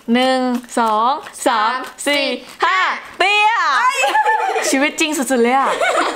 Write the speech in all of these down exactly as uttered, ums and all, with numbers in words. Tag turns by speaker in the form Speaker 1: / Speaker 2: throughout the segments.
Speaker 1: หนึ่งสองสามสี่ห้าเตี้ยชีวิตจริงสุดๆเลยอ่ะ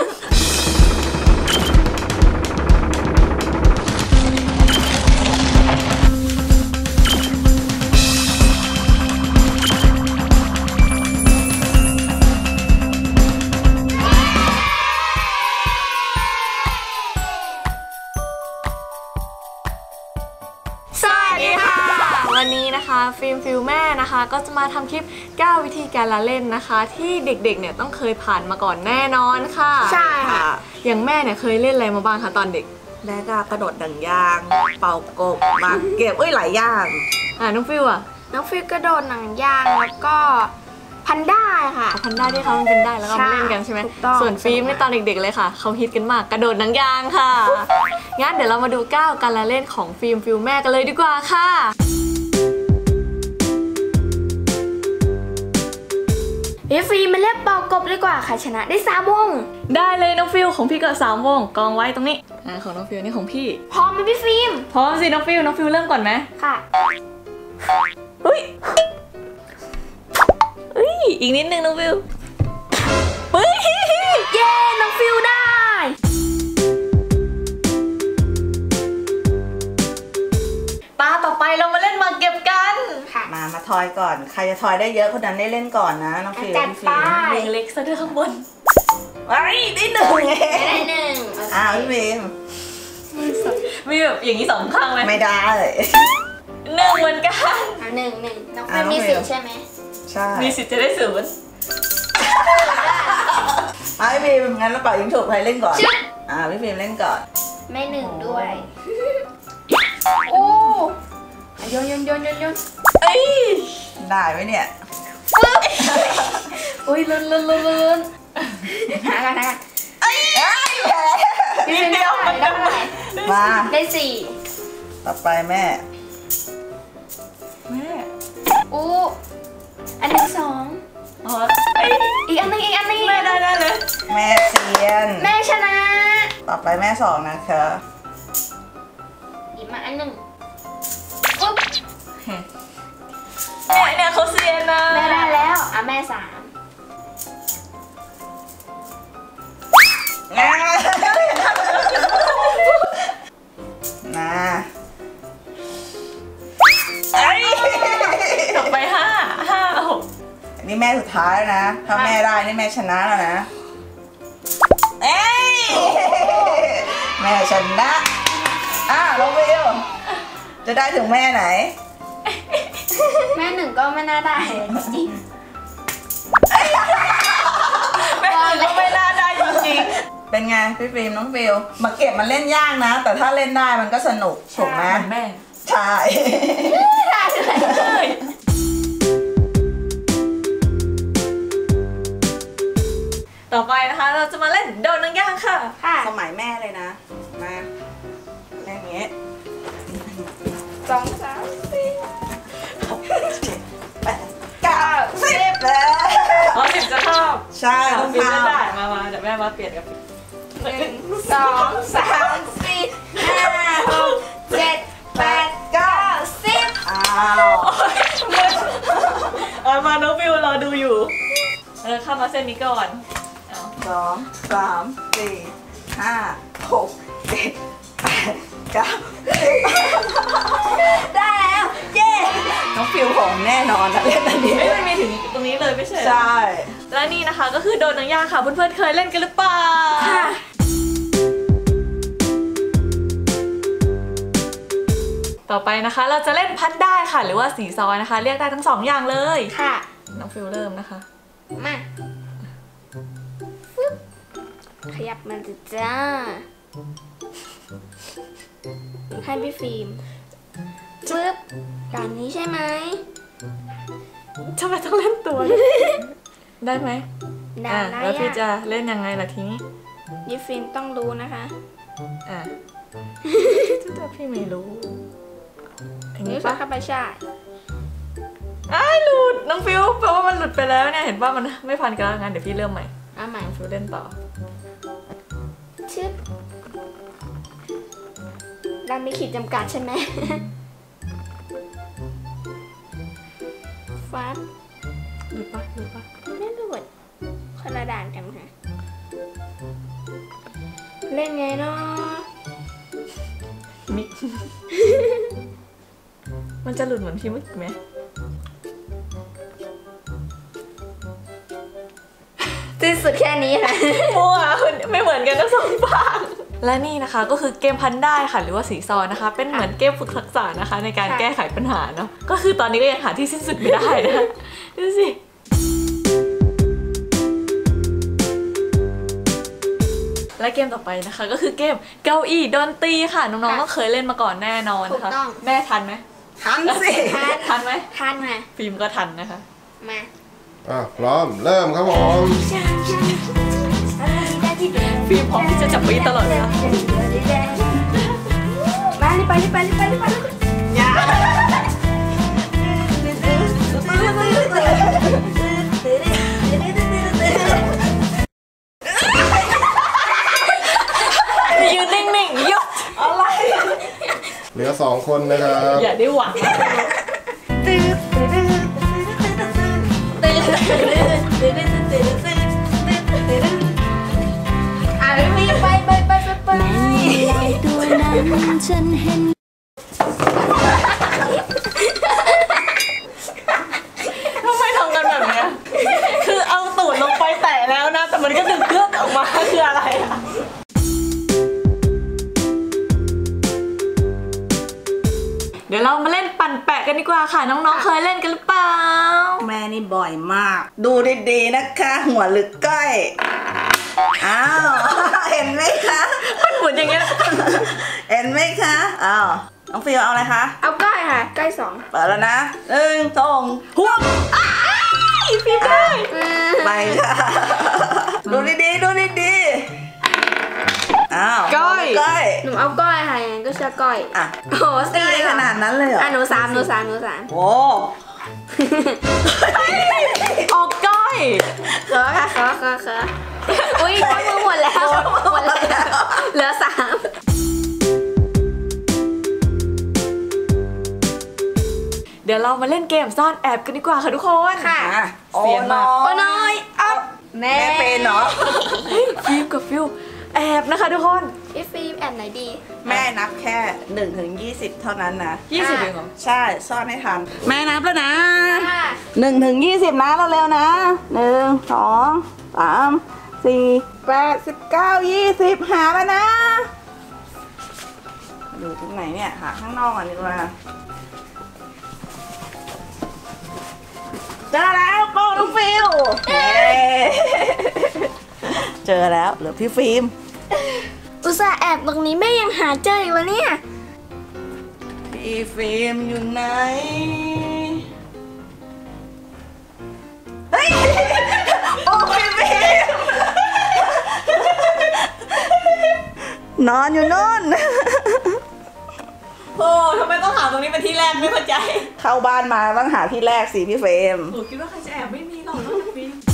Speaker 1: วันนี้นะคะฟิล์มฟิลแม่นะคะก็จะมาทำคลิปเก้าวิธีการละเล่นนะคะที่เด็กๆเนี่ยต้องเคยผ่านมาก่อนแน่นอนค่ะ
Speaker 2: ใช่ค่ะ
Speaker 1: อย่างแม่เนี่ยเคยเล่นอะไรมาบ้างคะตอนเด็ก
Speaker 2: แม่ก็กระโดดดังยางเป่ากบมาเก็บเอ้ยหลายอย่าง
Speaker 1: อ่าน้องฟิลอ่ะ
Speaker 3: น้องฟิลกระโดดหนังยางแล้วก็พันด้าค่ะ
Speaker 1: พันด้าที่เขาเป็นได้แล้วก็มาเล่นกันใช่ไหมส่วนฟิล์มในตอนเด็กๆเลยค่ะเขาฮิตกันมากกระโดดหนังยางค่ะงั้นเดี๋ยวเรามาดูเก้าการละเล่นของฟิล์มฟิลแม่กันเลยดีกว่าค่ะ
Speaker 3: พี่ฟิล์มมาเล่นเป่ากบดีกว่าใครชนะได้สามวง
Speaker 1: ได้เลยน้องฟิลของพี่ก็สามวงกองไว้ตรงนี้อ่าของน้องฟิลนี่ของพี่
Speaker 3: พร้อมไหมพี่ฟิล์ม
Speaker 1: พร้อมสิน้องฟิลน้องฟิลเริ่มก่อนไหม
Speaker 3: ค่ะ
Speaker 1: เฮ้ยเฮ้ยอีกนิดนึงน้องฟิลเฮ้ย
Speaker 3: เย้น้องฟิลได้
Speaker 1: ตาต่อไปเรามาเล่นมาเก็บกัน
Speaker 2: มามาทอยก่อนใครจะทอยได้เยอะคนนั้นได้เล่นก่อนนะน้องฟิล
Speaker 3: จัดไป
Speaker 1: เล็กเล็กซะด้วยข้างบน
Speaker 2: ไอ้ได้หนึ่งไง
Speaker 3: ได้หนึ่ง
Speaker 2: อ้าวพี่ฟิล์ม
Speaker 1: มีแบบอย่างนี้สองข้างไหม
Speaker 2: ไม่ได้
Speaker 1: หนึ่งเหมือนกัน
Speaker 3: หนึ่งหนึ่งน้องฟิลมีสิทธิ์ใช่ไหม
Speaker 2: ใช่
Speaker 1: มีสิทธิ์จะได้ศูนย์
Speaker 2: ไอ้พี่ฟิล์มงั้นเราเป่ายิงฉุบใครเล่นก่อนอ่าพี่ฟิล์มเล่นก่อน
Speaker 3: ไม่หนึ่งด้วยโอ้โยนโยนโยนโยนโยน
Speaker 1: เอ้ย
Speaker 2: ได้ไหมเนี่ย
Speaker 3: อุ้ยลุ้นลุ้นลุ้นลุ้นหากันหากัน
Speaker 2: เอ้ย
Speaker 1: นิดเดียวมันได้
Speaker 2: มา
Speaker 3: ได้สี่
Speaker 2: ต่อไปแม่
Speaker 1: แม่
Speaker 3: อู้อันหนึ่งสอง
Speaker 1: อ๋อ
Speaker 3: อีกอันนึงอีกอันนึง
Speaker 1: แม่ได้ได้เลย
Speaker 2: แม่เซียน
Speaker 3: แม่ชนะ
Speaker 2: ต่อไปแม่สองนะคะ
Speaker 3: หยิบมาอันหนึ่งปุ๊บ
Speaker 1: แม่เนี่ยเขาเซียนนะ
Speaker 3: แม่ได้แล้วอ่ะแม่สาม
Speaker 2: นะนะ
Speaker 1: ไอ้ต่อไปห้าห้าหก
Speaker 2: นี่แม่สุดท้ายแล้วนะถ้าแม่ได้นี่แม่ชนะแล้วนะเอ้ยแม่ชนะอ่ะน้องวิวจะได้ถึงแม่ไหน
Speaker 3: แม่หนึ่งก็ไม่น่าได้จริง
Speaker 1: แม่หนึ่งก็ไม่น่าได้จริง
Speaker 2: เป็นไงพี่ฟิล์มน้องฟิลมาเก็บมันเล่นยากนะแต่ถ้าเล่นได้มันก็สนุกถูกไหม
Speaker 1: แม่
Speaker 2: ใช่
Speaker 3: ได้เลย
Speaker 1: ต่อไปนะคะเราจะมาเล่นโดดหนังยางค่ะ
Speaker 2: สมัยแม่เลยนะมาแม่เงี้ย
Speaker 3: สองสามสี่
Speaker 2: แปดเก้าสิบแล้ว
Speaker 1: อ๋อสิบจะชอบ
Speaker 2: ใช่
Speaker 1: ต้องฟิลได้มามาเดี๋ยวแม่มาเปลี่ยนกับ
Speaker 3: หนึ่งสองสามสี่ห้าหกเจ็ดแปดเก้าสิบ
Speaker 2: อ้าว
Speaker 1: เอามาน้องฟิลรอดูอยู่เออเข้ามาเส้นนี้ก่อน
Speaker 2: สองสามสี่ห้าหกเจ็ดแปดเก้า
Speaker 3: ได้แล้วเย้
Speaker 2: น้องฟิลของแน่นอนนะเล่นอันนี้
Speaker 1: ไม่มีถึงตรงนี้เลยไม่ใช่
Speaker 2: ใช่
Speaker 1: และนี่นะคะก็คือโดดหนังยางค่ะเพื่อนๆเคยเล่นกันหรือเปล่าค่ะต่อไปนะคะเราจะเล่นพันได้ค่ะหรือว่าสีซอยนะคะเรียกได้ทั้งสองอย่างเลย
Speaker 3: ค่ะ
Speaker 1: น้องฟิลเริ่มนะคะ
Speaker 3: มาขยับมันจะจ้าให้พี่ฟิล์มปึ๊บด่านนี้ใช่ไหม
Speaker 1: ทำไมต้องเล่นตัวได้ไหม
Speaker 3: ได้
Speaker 1: แล้วพี่จะเล่นยังไงล่ะทีนี้
Speaker 3: พี่ฟิล์มต้องรู้นะคะ
Speaker 1: อ่ะถ้าพี่ไม่รู้
Speaker 3: อย่างนี้ปะเข้าไปใช่
Speaker 1: อ้ายหลุดน้องฟิลแปลว่ามันหลุดไปแล้วเนี่ยเห็นว่ามันไม่พันกันแล้วงั้นเดี๋ยวพี่เริ่มใหม่
Speaker 3: อ่ะใหม่
Speaker 1: ฟิลเล่นต่อ
Speaker 3: ชึบเรามีขีดจำกัดใช่ไหมฟัน
Speaker 1: หลุดปะหลุดปะ
Speaker 3: ไม่หลุดคนละด่านกันค่ะเล่นไงเนาะ
Speaker 1: มิก มันจะหลุดเหมือนพี่มึกไหม
Speaker 3: สิ้นสุดแค่นี้ค่ะ
Speaker 1: มั่วไม่เหมือนกันทั้งสองฝั่งและนี่นะคะก็คือเกมพันได้ค่ะหรือว่าสีซอนะคะ เป็นเหมือนเกมฝึกทักษะนะคะ ในการแก้ไขปัญหาเนาะก็คือตอนนี้ก็ยังหาที่สิ้นสุดไม่ได้นะ ดูสิและเกมต่อไปนะคะก็คือเกมเก้าอี้ดนตรีค่ะน้องๆต้องเคยเล่นมาก่อนแน่นอนนะคะแม่ทันไหม
Speaker 2: ทันสิ
Speaker 1: ทันไหม
Speaker 3: ทันค่ะ
Speaker 1: ฟิล์มก็ทันนะคะ
Speaker 3: มา
Speaker 4: อ่ะพร้อมเริ่มครับผม
Speaker 1: ฟิล์มพร้อมที่จะจับปีตลอดเวลา
Speaker 3: มารีบไปรีบไปรีบไปรีบไป
Speaker 2: อย่า
Speaker 1: ยืนนิ่งๆหยุดอะไร
Speaker 4: เหลือสองคนนะครับ
Speaker 1: อย่าได้หวัง
Speaker 3: อ่ะรีบไปไปไปไปไป
Speaker 5: ตัวนั้นฉันเห็น
Speaker 1: ทำไมทำกันแบบเนี้ยคือเอาตูดลงไปแตะแล้วนะแต่มันก็ดึงเครื่องออกมาคืออะไรอะเดี๋ยวเรามาเล่นปั่นแปะกันดีกว่าค่ะน้องๆเคยเล่นกันหรือเปล่า
Speaker 2: แม่นี่บ่อยมาก ดูดีๆนะคะหัวหรือก้อยอ้าว เห็นไหมคะ
Speaker 1: มันหมุนอย่างเงี้ย
Speaker 2: เห็นไหมคะอ้าวน้องฟิวเอาอะไรคะ
Speaker 3: เอาก้อยค่ะก้อยสอง
Speaker 2: เปิดแล้วนะหนึ่งสองห่วง
Speaker 1: พี่ได้
Speaker 2: ไปค่ะ ดูดีๆดูดีๆอ้าวก้อยก้อย
Speaker 3: หนูเอาก้อยค่ะยังไงก็เชื่อก้อย
Speaker 2: อ่ะ
Speaker 3: โอ้โหสี่
Speaker 2: ได้ขนาดนั้นเลยเหรอ
Speaker 3: อ่ะหนูสามหนูสามหนูสาม
Speaker 2: โอ้
Speaker 1: ออกก้อย
Speaker 3: เขอค่ะเขอเขอเขออุ้ยมือหมดแล้วหมดแล้วเหลือสาม
Speaker 1: เดี๋ยวเรามาเล่นเกมซ่อนแอบกันดีกว่าค่ะทุกคน
Speaker 3: ค่ะ
Speaker 2: อ่ะ
Speaker 1: เสียงมาก
Speaker 2: โอ้
Speaker 3: โอ้
Speaker 2: น้
Speaker 3: น้
Speaker 2: อ
Speaker 3: อย ยอัพแม่
Speaker 2: แม่เป็นเนาะ
Speaker 1: ฟิลกับฟิลแอบนะคะทุกคน
Speaker 3: พี่ฟิล์มแอบไหนดี
Speaker 2: แม่นับแค่หนึ่งถึงยี่สิบเท่านั้นนะ
Speaker 1: ยี่สิบเองเหรอ
Speaker 2: ใช่ซ่อนให้ทันแม่นับแล้วนะ
Speaker 3: ค่ะ
Speaker 2: หนึ่งถึงยี่สิบนะเร็วๆนะหนึ่งสองสามสี่แปดสิบเก้ายี่สิบหาแล้วนะอยู่ตรงไหนเนี่ยหาข้างนอกก่อนดีกว่าเจอแล้วโป้น้องฟิวเย้เจอแล้วเหลือพี่ฟิล์ม
Speaker 3: อุตส่าห์แอบตรงนี้แม่ยังหาเจออีกวะเนี่ย
Speaker 2: พี่ฟิล์มอยู่ไหนเฮ้ยโอ้พี่ฟิล์มนอนอยู่นู่น
Speaker 1: โอ้ทำไมต้องหาตรงนี้เป็นที่แรกไม่เข้าใจ
Speaker 2: เข้าบ้านมาต้องหาที่แรกสิพี่เฟรม
Speaker 1: โอ้คิดว่าใครจะแอบไม่มีหรอกนอกจากฟิล์ม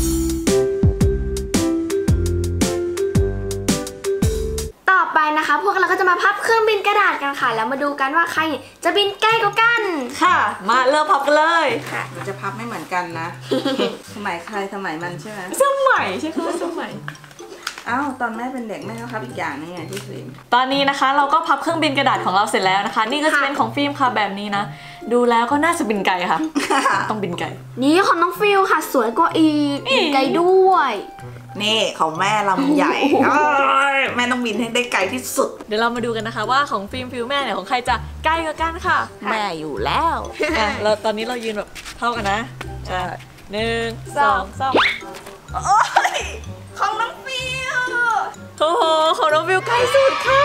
Speaker 3: ต่อไปนะคะ พวกเราก็จะมาพับเครื่องบินกระดาษกันค่ะ แล้วมาดูกันว่าใครจะบินใกล้กว่ากัน
Speaker 1: ค่ะ มาเริ่มพับกันเลย
Speaker 3: ค่ะ
Speaker 2: เราจะพับไม่เหมือนกันนะ สมัยใครสมัยมันใช่ไหม
Speaker 1: สมัยใช่ไหมสมัย
Speaker 2: อ้าวตอนแม่เป็นเด็กแม่ก็พับอีกอย่างนึงไงพี่ฟิล์ม
Speaker 1: ตอนนี้นะคะเราก็พับเครื่องบินกระดาษของเราเสร็จแล้วนะคะ นี่ก็จะเป็นของฟิล์มค่ะแบบนี้นะ ดูแล้วก็น่าจะบินไกลค่ะ ต้องบินไกล
Speaker 3: นี่ของน้องฟิลค่ะ สวยกว่าอีกบินไกลด้วย
Speaker 2: นี่ของแม่ลำใหญ่เอ้ยแม่ต้องบินให้ได้ไกลที่สุด
Speaker 1: เดี๋ยวเรามาดูกันนะคะว่าของฟิล์มฟิลแม่เนี่ยของใครจะใกล้กว่ากันค่ะ
Speaker 2: แม่อยู่แล้ว
Speaker 1: อ่ะเราตอนนี้เรายืนแบบเท่ากันนะใช่หนึ่งสองสาม
Speaker 2: โอ้ยของน้องฟิว
Speaker 1: โอ้โหของน้องฟิลใกล้สุดค่ะ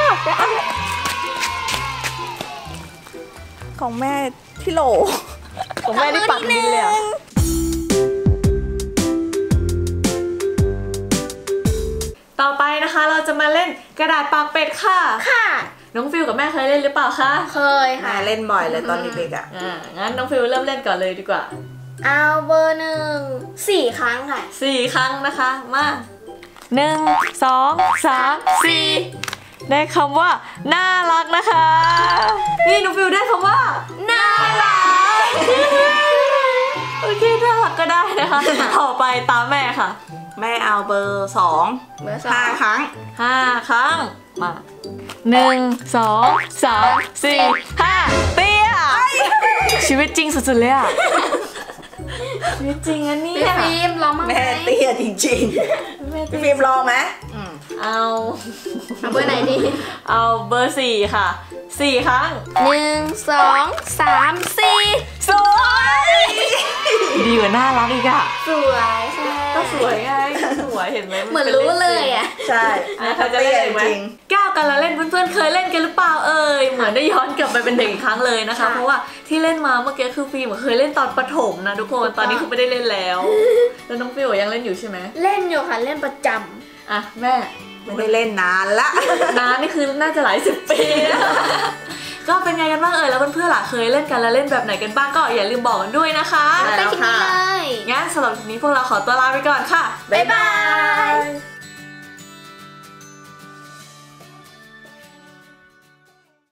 Speaker 2: ของแม่พี่โหล
Speaker 1: ของแม่นี่ปักดินเลยอะต่อไปนะคะเราจะมาเล่นกระดาษปากเป็ดค่ะ
Speaker 3: ค่ะ
Speaker 1: น้องฟิลกับแม่เคยเล่นหรือเปล่าคะ
Speaker 3: เคย
Speaker 2: แม่
Speaker 3: ค่ะ
Speaker 2: เล่นบ่อยเลยตอนเด็กๆอ่ะ
Speaker 1: อ่างั้นน้องฟิลเริ่มเล่นก่อนเลยดีกว่า
Speaker 3: เอาเบอร์หนึ่งสี่ครั้งค่ะ
Speaker 1: สี่ครั้งนะคะมาหนึ่งสองสามสี่ได้คำว่าน่ารักนะคะ นี่น้องฟิลได้คำว่าน่ารักโอเคนะคะ ต่อไปตามแม่ค่ะ
Speaker 2: แม่เอาเบอร์สอง
Speaker 3: เบอร์สอง
Speaker 2: ห้าครั้ง
Speaker 1: ห้าครั้งมาหนึ่งสองสามสี่ห้าเตี้ยชีวิตจริงสุดๆเลยอะชีวิตจริงอันนี้
Speaker 3: พี่ฟิล์มลองมั้งไหม
Speaker 2: แม่เตี้ยจริง
Speaker 1: แม่
Speaker 2: ๆ
Speaker 1: เตี้
Speaker 2: พี่
Speaker 1: ย
Speaker 2: ฟิล์มลองไหม
Speaker 1: เอา
Speaker 3: เอาเบอร์ไหนดี
Speaker 1: เอาเบอร์สี่ค่ะสี่ครั้ง
Speaker 3: หนึ่งสองสามสี่
Speaker 1: สวยดีกว่าน่ารักอีกอะ
Speaker 3: สวยค่ะ
Speaker 1: ก็สวยไงสวยเห็นไหม
Speaker 3: เหมือนรู้เลยอ่ะ
Speaker 2: ใช่
Speaker 1: อ่ะเธอจะเล่นอีกไหม
Speaker 2: จริง
Speaker 1: ก้าวกันละเล่นเพื่อนๆเคยเล่นกันหรือเปล่าเอ่ยเหมือนได้ย้อนกลับไปเป็นเด็กอีกครั้งเลยนะคะ
Speaker 3: ค่ะ
Speaker 1: เพราะว่าที่เล่นมาเมื่อกี้คือฟิล์มเคยเล่นตอนประถมนะทุกคนตอนนี้คือไม่ได้เล่นแล้วแล้วน้องฟิลยังเล่นอยู่ใช่ไหม
Speaker 3: เล่นอยู่ค่ะเล่นประจ
Speaker 1: อ่ะแม่
Speaker 2: ไม่ได้เล่นนานละ
Speaker 1: น้านี่คือน่าจะหลายสิบปีนะก็เป็นไงกันบ้างเอ่ยแล้วเพื่อนๆล่ะเคยเล่นกันแล้วเล่นแบบไหนกันบ้างก็อย่าลืมบอกกันด้วยนะคะ
Speaker 3: ำไปคลิปนี้เลย
Speaker 1: งั้นสำหรับวันนี้พวกเราขอตัวลาไปก่อนค่ะ
Speaker 3: บ๊ายบาย